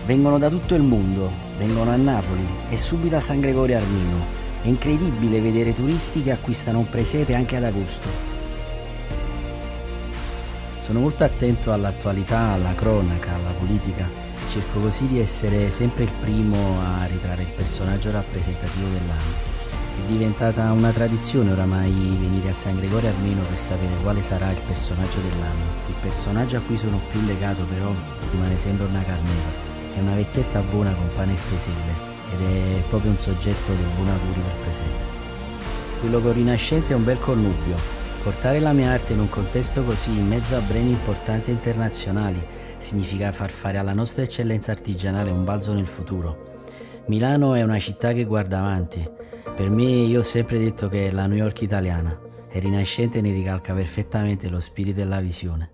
Vengono da tutto il mondo, vengono a Napoli e subito a San Gregorio Armeno. È incredibile vedere turisti che acquistano un presepe anche ad agosto. Sono molto attento all'attualità, alla cronaca, alla politica. Cerco così di essere sempre il primo a ritrarre il personaggio rappresentativo dell'anno. È diventata una tradizione oramai venire a San Gregorio Armeno per sapere quale sarà il personaggio dell'anno. Il personaggio a cui sono più legato però rimane sempre una Carmela. È una vecchietta buona con pane e peselle ed è proprio un soggetto del buon auguri del presente. Quello con Rinascente è un bel connubio. Portare la mia arte in un contesto così in mezzo a brand importanti e internazionali significa far fare alla nostra eccellenza artigianale un balzo nel futuro. Milano è una città che guarda avanti. Per me, io ho sempre detto che è la New York italiana e Rinascente ne ricalca perfettamente lo spirito e la visione.